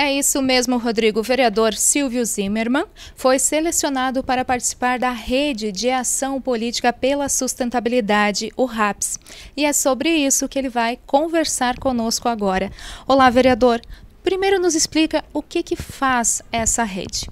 É isso mesmo, Rodrigo. O vereador Silvio Zimmermann foi selecionado para participar da Rede de Ação Política pela Sustentabilidade, o RAPS. E é sobre isso que ele vai conversar conosco agora. Olá, vereador. Primeiro nos explica o que faz essa rede.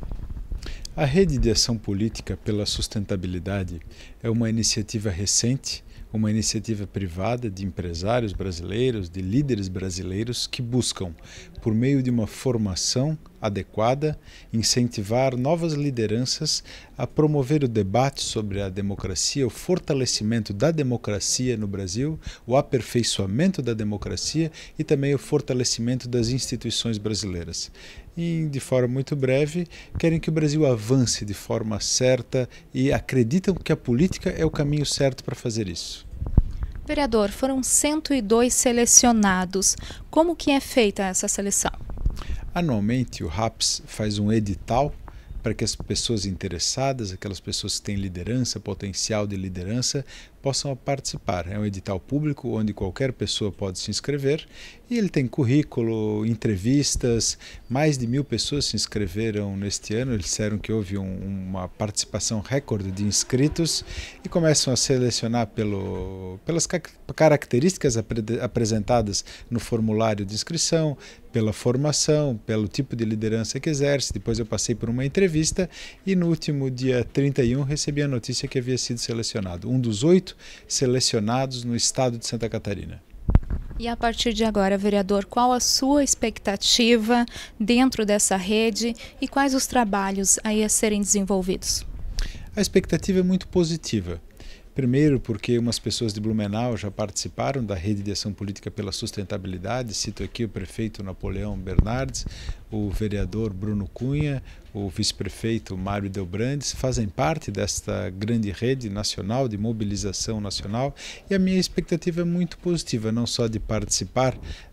A Rede de Ação Política pela Sustentabilidade é uma iniciativa recente, uma iniciativa privada de empresários brasileiros, de líderes brasileiros que buscam, por meio de uma formação adequada, incentivar novas lideranças a promover o debate sobre a democracia, o fortalecimento da democracia no Brasil, o aperfeiçoamento da democracia e também o fortalecimento das instituições brasileiras. E, de forma muito breve, querem que o Brasil avance de forma certa e acreditam que a política é o caminho certo para fazer isso. Vereador, foram 102 selecionados. Como que é feita essa seleção? Anualmente, o RAPS faz um edital para que as pessoas interessadas, aquelas pessoas que têm liderança, potencial de liderança, possam participar. É um edital público onde qualquer pessoa pode se inscrever e ele tem currículo, entrevistas. Mais de 1.000 pessoas se inscreveram neste ano. Eles disseram que houve uma participação recorde de inscritos e começam a selecionar pelas características apresentadas no formulário de inscrição, pela formação, pelo tipo de liderança que exerce. Depois eu passei por uma entrevista e no último dia 31 recebi a notícia que havia sido selecionado. Um dos 8 selecionados no estado de Santa Catarina. E a partir de agora, vereador, qual a sua expectativa dentro dessa rede e quais os trabalhos aí a serem desenvolvidos? A expectativa é muito positiva. Primeiro, porque umas pessoas de Blumenau já participaram da Rede de Ação Política pela Sustentabilidade. Cito aqui o prefeito Napoleão Bernardes, o vereador Bruno Cunha, o vice-prefeito Mário Delbrandes, fazem parte desta grande rede nacional, de mobilização nacional. E a minha expectativa é muito positiva, não só de participar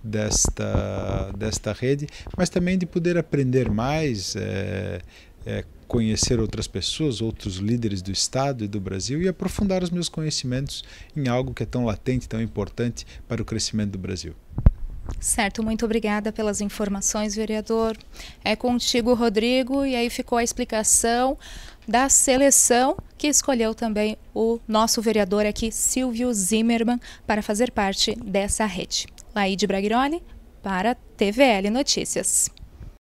desta rede, mas também de poder aprender mais, conhecer outras pessoas, outros líderes do Estado e do Brasil e aprofundar os meus conhecimentos em algo que é tão latente, tão importante para o crescimento do Brasil. Certo, muito obrigada pelas informações, vereador. É contigo, Rodrigo, e aí ficou a explicação da seleção que escolheu também o nosso vereador aqui, Silvio Zimmermann, para fazer parte dessa rede. Laíde Braghiroli, para TVL Notícias.